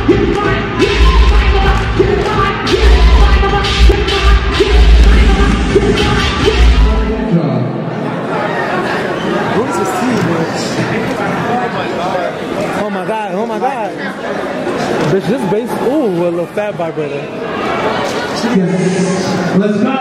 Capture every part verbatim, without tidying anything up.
Oh my god, oh my god. Bitch, this bass, ooh, a little fat vibrator. Let's go!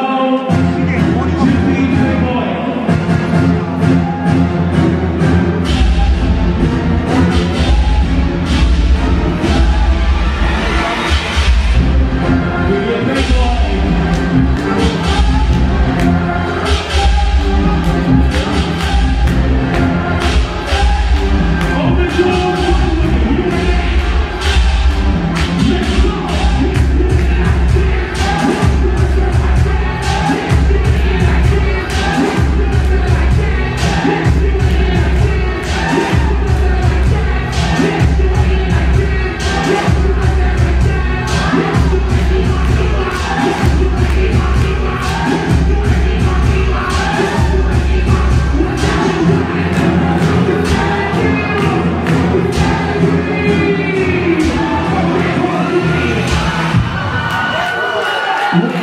What?